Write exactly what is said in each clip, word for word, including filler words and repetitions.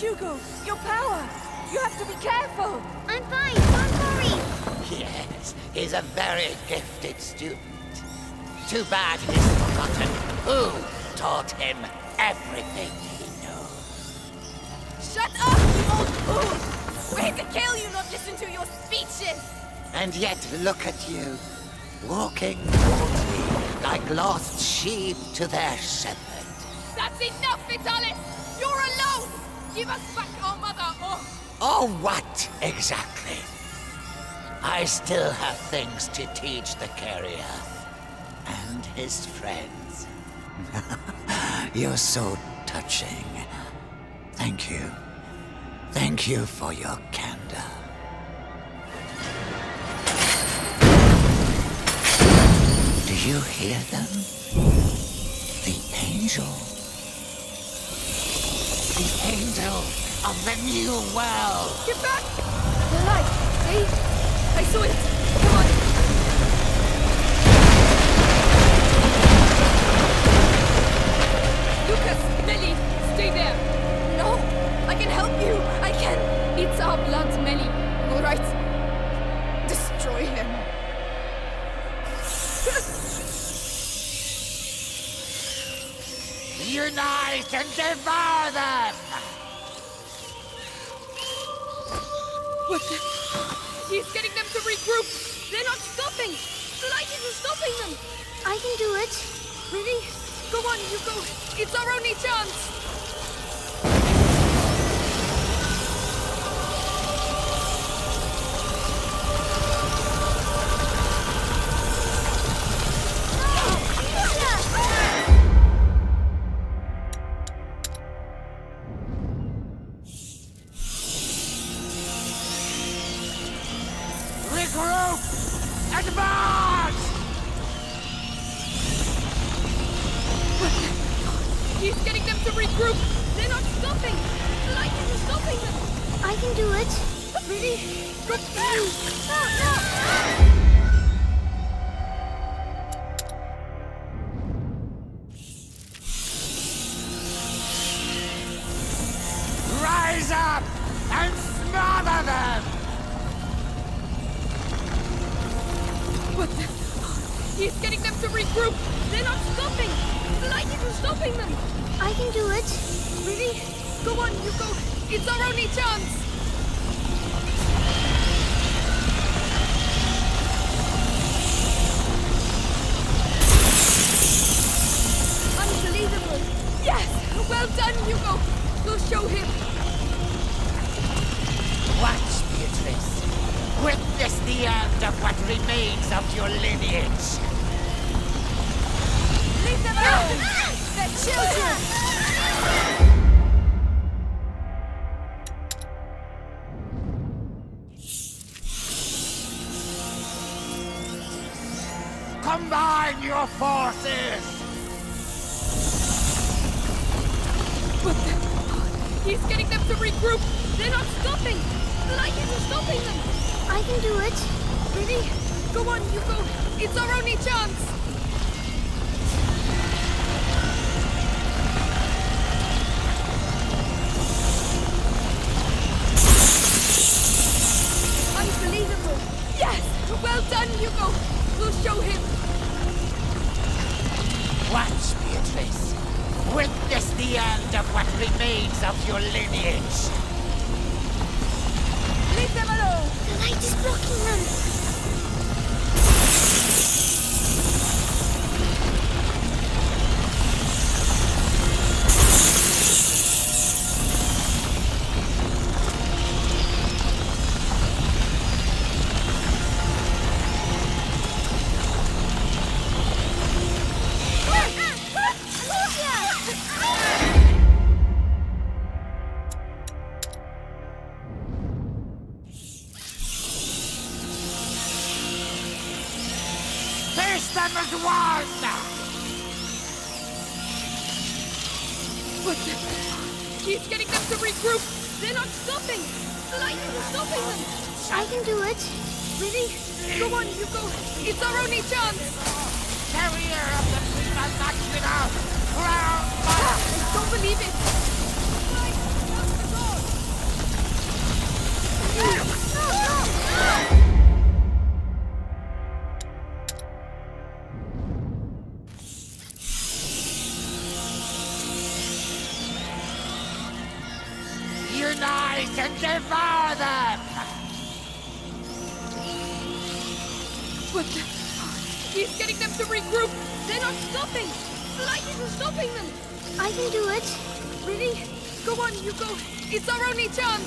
Hugo, your power! You have to be careful! I'm fine, don't worry! Yes, he's a very gifted student. Too bad he's forgotten who taught him everything he knows. Shut up, you old fool! We're here to kill you, not listen to your speeches! And yet look at you, walking towards me like lost sheep to their shepherd. That's enough, Vitalis! You're alone! Give us back our mother, or... Oh, what exactly? I still have things to teach the carrier and his friends. You're so touching. Thank you. Thank you for your candor. Do you hear them? The angel. The angel of the new world. Get back! The light! See? I saw it! Come on! Lucas! Melly! Stay there! No! I can help you! I can! It's our blood, Melly. Alright. Destroy him. Unite and devour them! What the? He's getting them to regroup! They're not stopping! The light isn't stopping them! I can do it. Really? Go on, Hugo! It's our only chance! Regroup! Advance! He's getting them to regroup! They're not stopping! The light isn't stopping them! I can do it. Really? Go back! No, no! Rise up and smother them! What the? He's getting them to regroup! They're not stopping! The light isn't stopping them! I can do it. Really? Go on, Hugo! It's our only chance! Unbelievable! Yes! Well done, Hugo! We'll show him! Watch, Beatrice. Witness the end of what remains of your lineage. Leave them alone! They're children! Combine your forces! What the? He's getting them to regroup! They're not stopping! The light isn't stopping them! I can do it. Really? Go on, Hugo! It's our only chance! Unbelievable! Yes! Well done, Hugo! We'll show him! Watch, Beatrice. Witness the end of what remains of your lineage. Leave them alone! The light is blocking them. Face them as one! What the? He's getting them to regroup! They're not stopping! The light isn't stopping them! I can do it. Really? Go on, Hugo! It's our only chance! Carrier of the Prima Maxima! Crown! I don't believe it! But he's getting them to regroup. They're not stopping. The light isn't stopping them. I can do it. Really? Go on, you go. It's our only chance.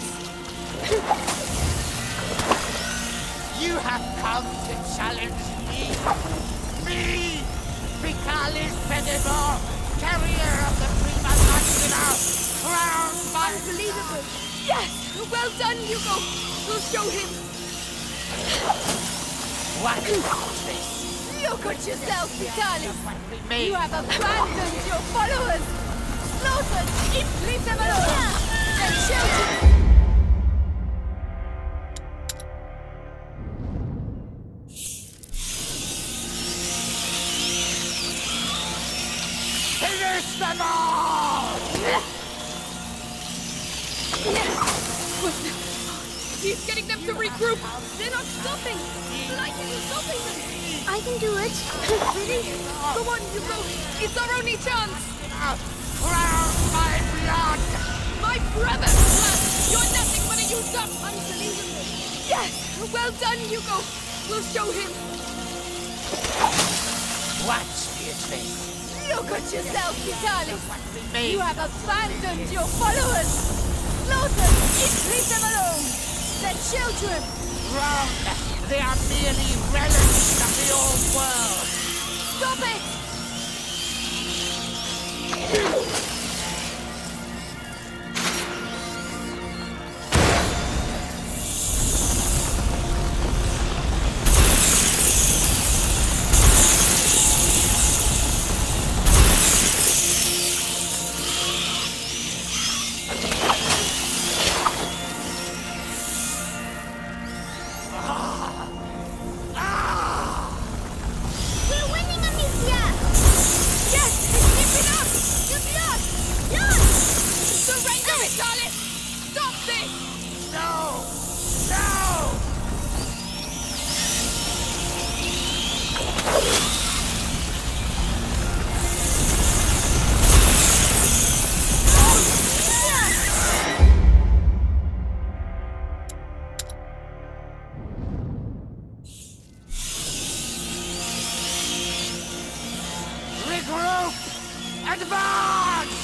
You have come to challenge me. Me! Vitalis Fedivor, carrier of the Prima Maxima, crowned by... Unbelievable. Yes! Well done, Hugo. We'll show him. What is this? Look at yourself, Vitalis. Me. You have abandoned your followers. Slaughtered. Leave them alone. Their children. Finish them all! He's getting them to regroup. They're not stopping. The light isn't stopping them. I can do it. Really? Go on, you go. It's our only chance. Crown my blood! My brother's blood. You're nothing but a used up. Unbelievable. Yes. Well done, Hugo. We'll show him. Watch, Beatrice. Look at yourself, Vitalis. Me. You have abandoned your followers. Slaughtered. Leave them alone. Their children. Wrong! They are merely relics of the old world! Stop it! We're winning, Amicia! Yes! Keep it up! Good luck! Yes! Surrender, Vitalis! Stop this! No! No! Regroup! Advance!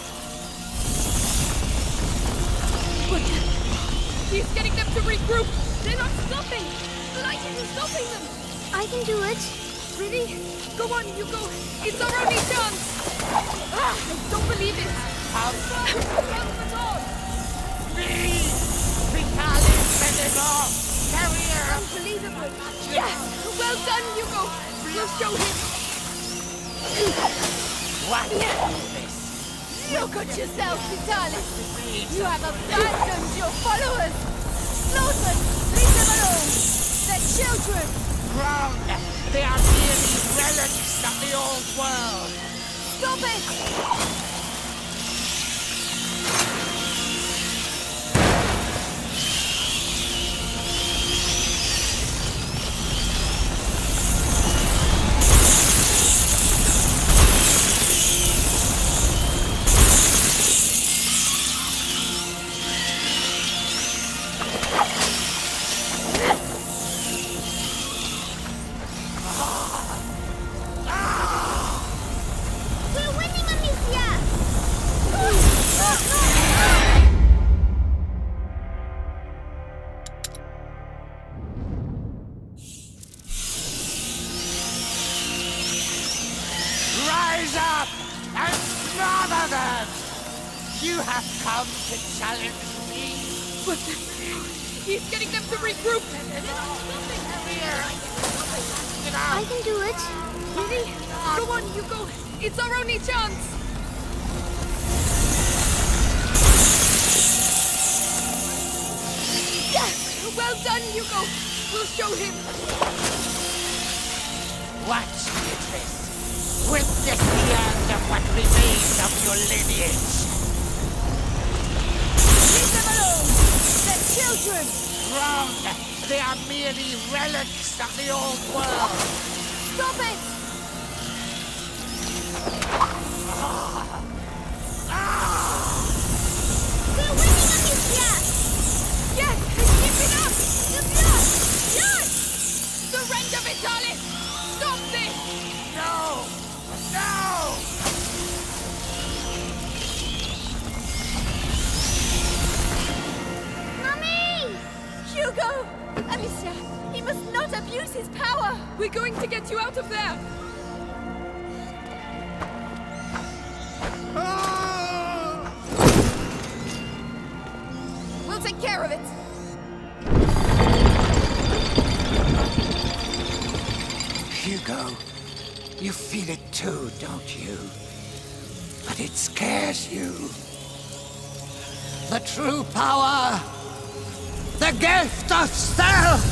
But he's getting them to regroup. They're not stopping. The light isn't stopping them. I can do it. Really? Go on, you go. It's our only chance. Ah, I don't believe it. How Help at all. me! Vitalis Fedivor, carrier of... Unbelievable. Yes! Well done, Hugo. We'll show him. What is this? Look at yourself, Vitalis. You have abandoned your followers. Slaughtered. Leave them alone. Their children. Wrong! They are merely relics of the old world! Stop it! We're winning, Amicia! Rise up and smother them! You have come to challenge me! But he's getting them to regroup. I can do it. Really? Go on, you go. It's our only chance. Yes! Well done, Hugo. We'll show him. Watch, Beatrice. Witness the end of what remains of your lineage. Leave them alone. Their children. Wrong! They are merely relics of the old world! Stop it! We're winning, Amicia! Yes! Keep it up! Good luck! Yes! Surrender, Vitalis! Use his power! We're going to get you out of there! We'll take care of it! Hugo, you feel it too, don't you? But it scares you. The true power! The gift of self!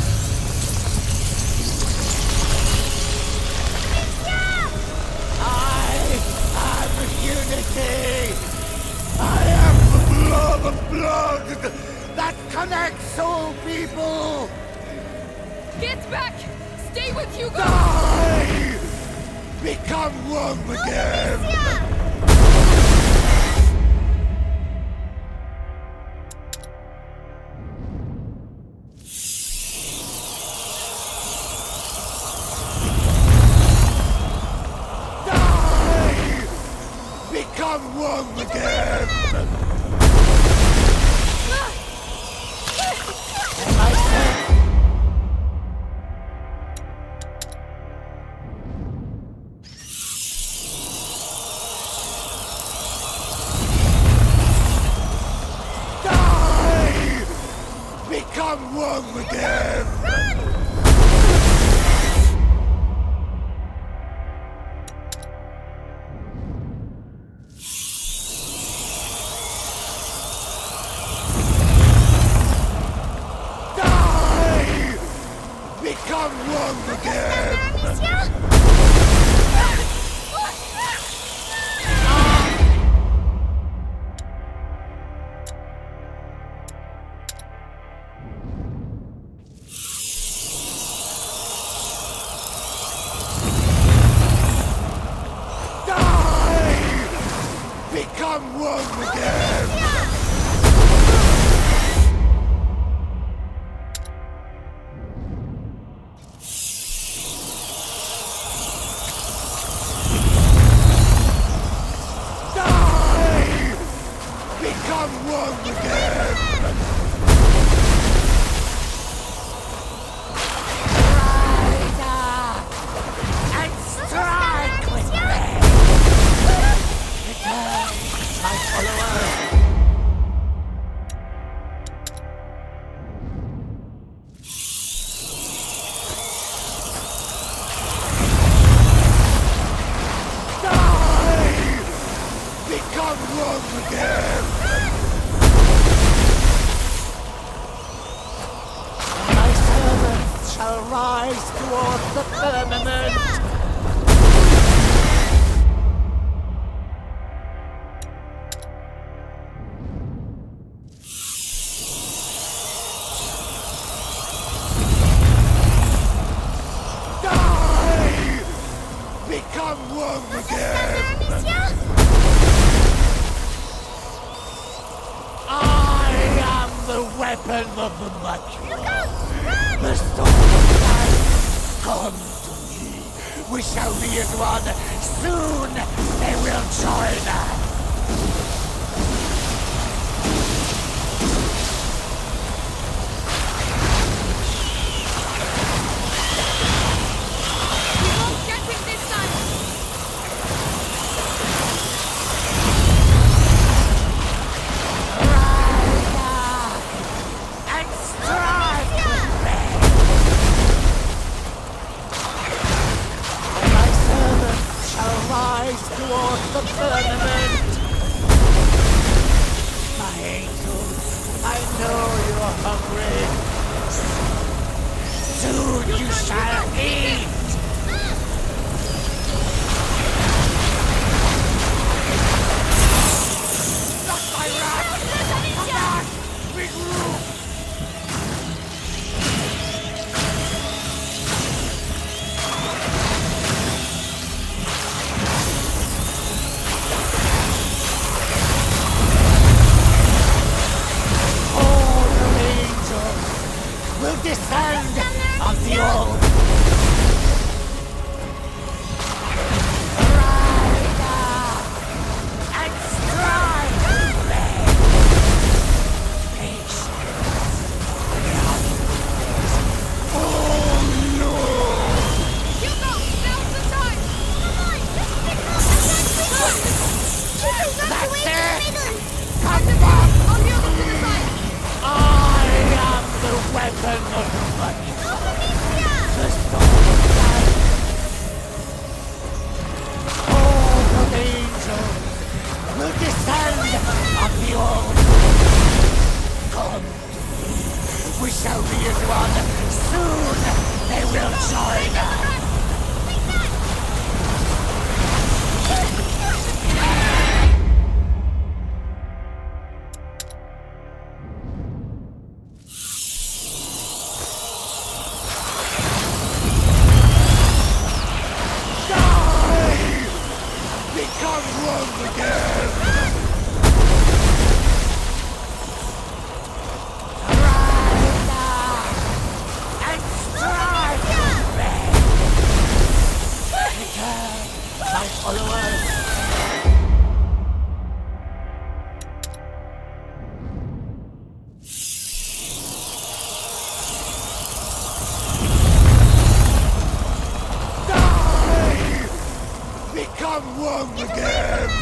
I am unity! I am the blood of blood that connects all people! Get back! Stay with Hugo! Die! Become one again! Become one again! And I said... Die! Become one again! Become one again! Die! Become one again! Become one again! Rise up and strike with me! Return, my follower! Die! Become one again! My servants shall rise towards the firmament. Die! Become one again! I am the weapon of the Matriarch. The sword of life, come to me. We shall be as one. Soon they will join us. We won't get him this time! Rise up and strike with me. And my servants shall rise towards the firmament. My angels, I know you're hungry. Soon you shall eat. Not my wrath! Come back! Regroup! All your angels will descend on the old. Rise up and strike with me. Patience. Oh no! Soon they will join us. Become one again!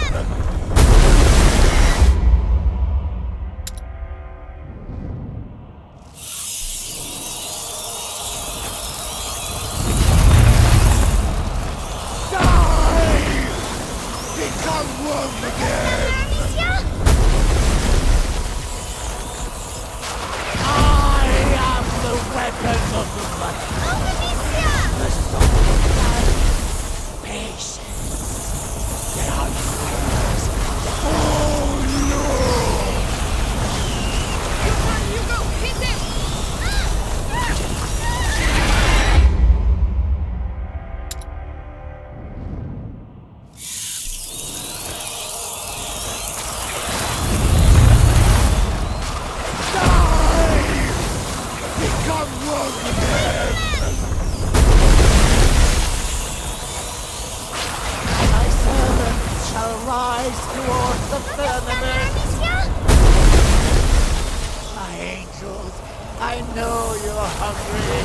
I know you're hungry.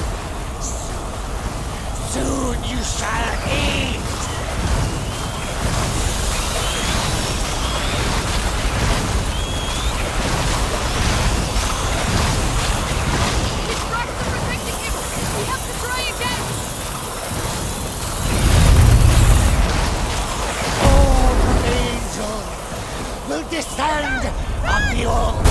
Soon, soon you shall eat. His tracks are protecting him. We have to try again. All the angels will descend on the altar.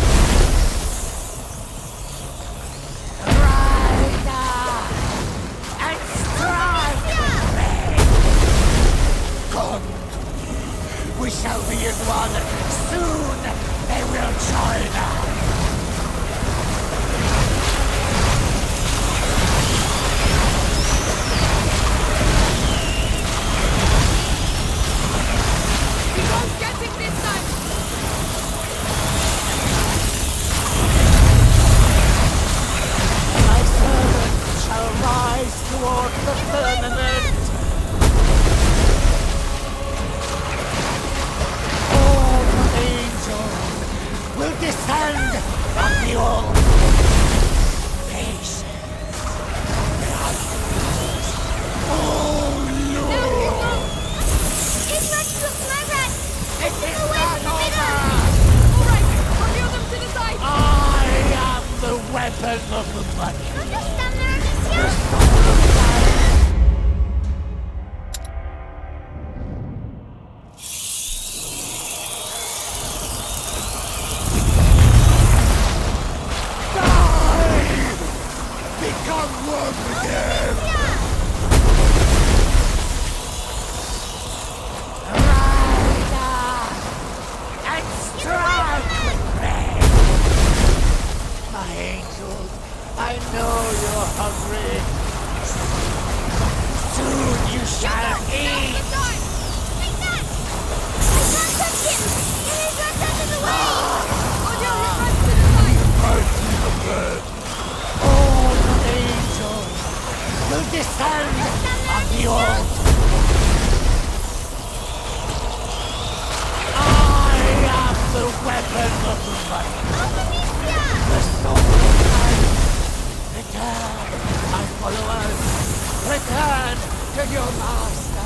We shall be as one. Soon they will join us. We won't get it this time. My servant shall rise toward the firmament. Will descend on the all. Patience. Oh, Lord! It's not just my rat! It is Away not from the over! All right, review them to the side. I am the weapon of the money. Don't just stand there, Amicia! The soul of fire. I know you're hungry. Soon you shall eat. Take that! I can't touch him! It is not out of the way! Oh no, his right to the side. Mercy the bird. All the angels will descend on the altar. I am the weapon of the light. The soul of light. Return, my followers. Return to your master.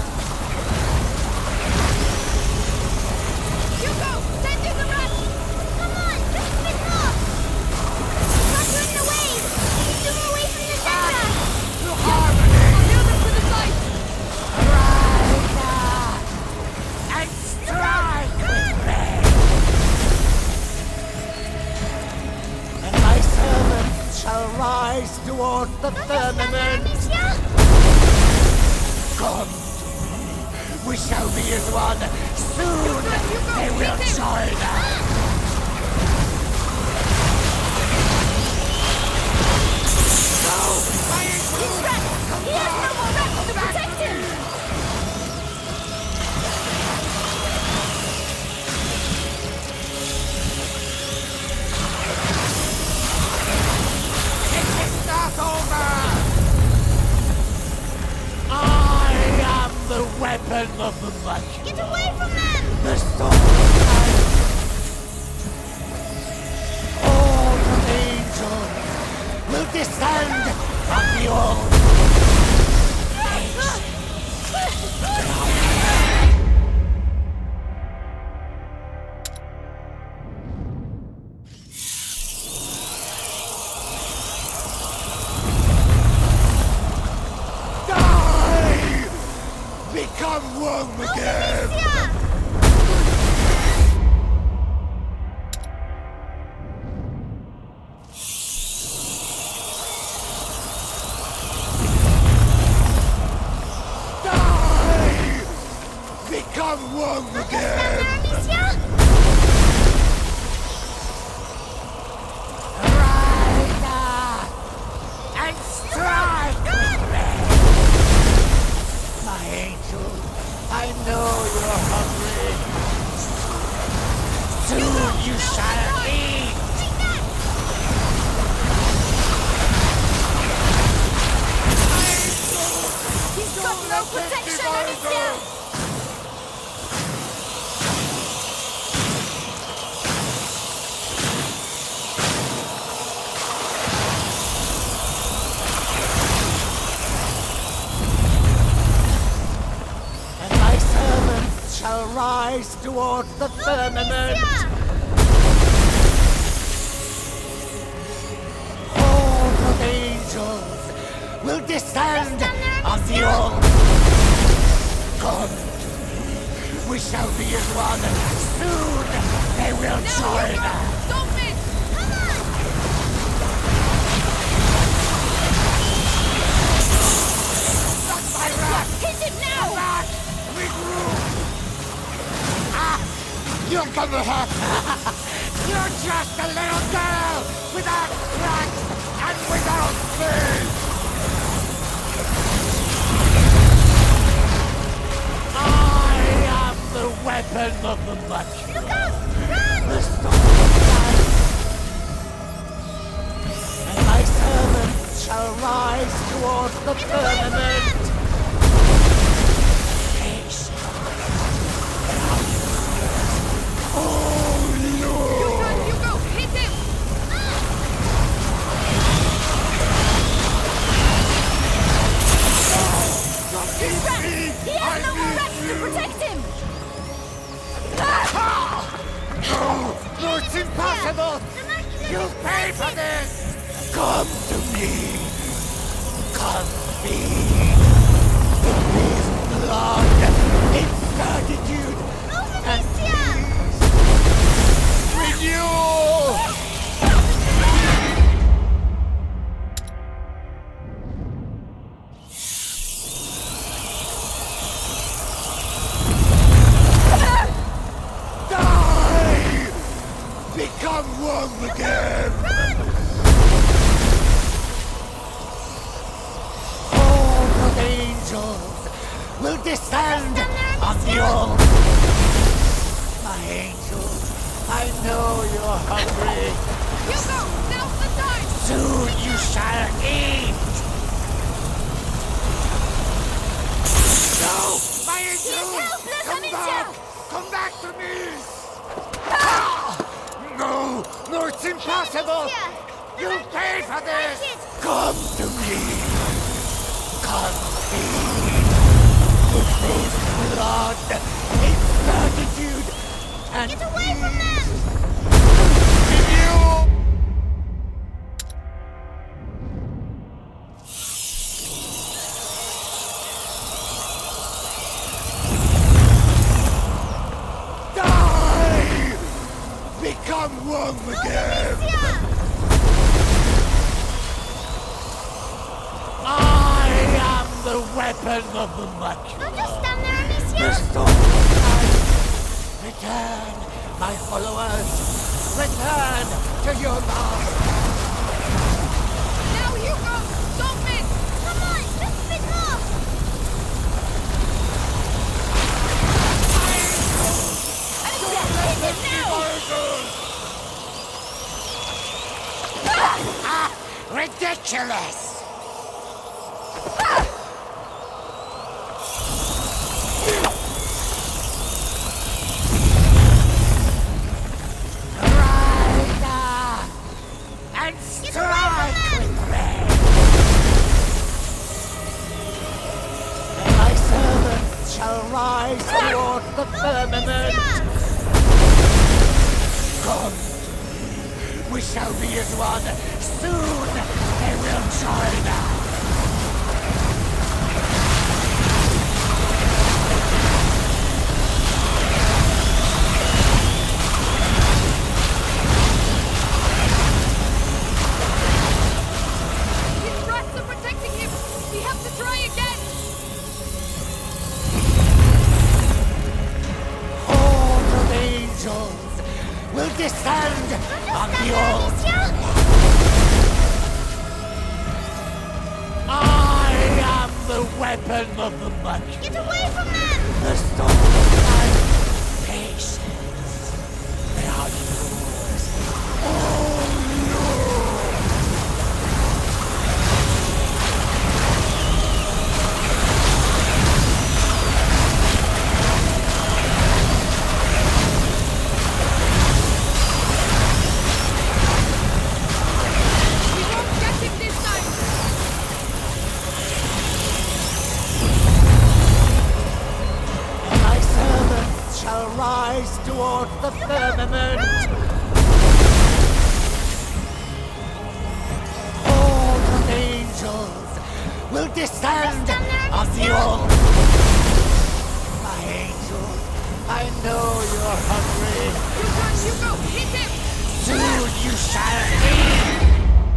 Hugo, send in the rest. Come on, just a bit more! Not in the way! Keep them away from the center! To harmony. Review them to the side. Rise up and strike with me. And my servants shall rise towards the firmament. Come to me. We shall be as one. Soon they will join us. No! He's wrecked! He has no more wrecks to protect him! It is not over! I am the weapon of the much. Get away from them! The storm of life. All the angels will descend on the old. Die! Become one again! Become one again! Rise up and strike with me! My angel, I know you're hungry. Soon you shall eat! He's got no protection, Amicia! Shall rise towards the firmament. All the angels will descend on the old. Come to me. We shall be as one. Soon they will join us. Stop it! Not my wrath. Hit him now! Back. Regroup. You're gonna have... You're just a little girl without tracks and without faith! I am the weapon of the much. Look out! Run! The storm of life. And my servants shall rise towards the firmament. Hugo, hit him! He's wrecked! He has no more wrecks to protect him! No! No, it's impossible! You pay for this! Come to me! Come feed! This blood, its certitude, and peace! Renew! Become one again! Run! All the angels will descend on the old. My angel, I know you're hungry. Hugo, now's the time! Soon you shall eat! No! My angel! helpless, Come Amicia! back! Come back to me! Ah! No! No, it's impossible! Amicia! You pay for this! Fight it! Come to me! Come feed! With this blood, its certitude, and Get away from them! you! Die! Become one again! Amicia! the weapon of the much. Don't just stand there, Amicia. The sword of life. Return, my followers. Return to your master. Now, Hugo! Don't miss! Come on, just a bit more. Hit him now! Ah, ridiculous! Ride and strike with red. And my servants shall rise toward the firmament. Come, we shall be as one. Soon they will join us. His rats are protecting him! We have to try again! Horde of angels will descend on the altar. I am the weapon of the much. Get away from them. The sword of life. Patience. They are yours. Oh, We won't get him this time! my servants shall rise toward the firmament. All the angels will descend on the altar. My angel, I know you're hungry. Hugo, Hugo, hit him! Soon you shall be.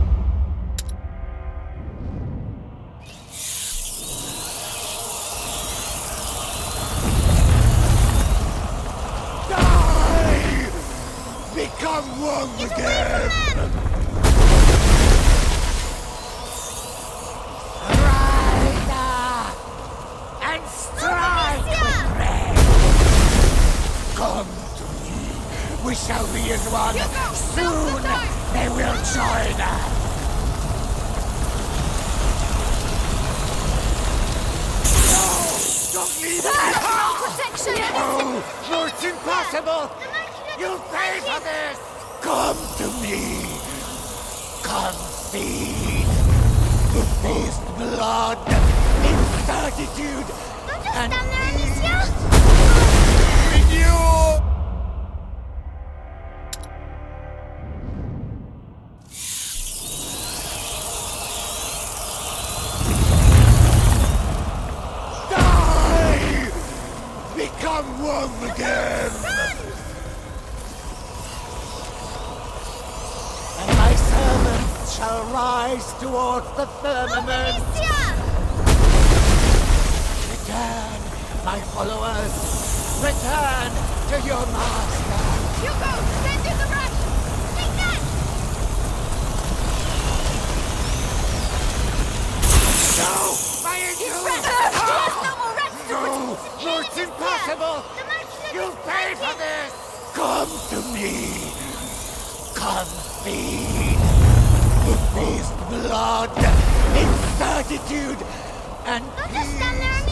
Die! Become one again! Ride and strike with red! Come to me. We shall be as one. Hugo, Soon now's the time. they will join us. No! Don't leave us! Protection. Oh, no, it's impossible! You'll pay for this! Come to me! Come feed! The taste blood, incertitude, Don't just and stand there, Amicia. renew! Die! Become one again! And my servants shall rise toward the firmament. Amicia. Return, my followers. Return to your master. Hugo, send in the rats! Take that. No! My angel! There's no more rats to No! protect. No, it's impossible! The Machina You'll is pay for fighting. this! Come to me! Come feed! The taste blood, incertitude, and Don't just stand there,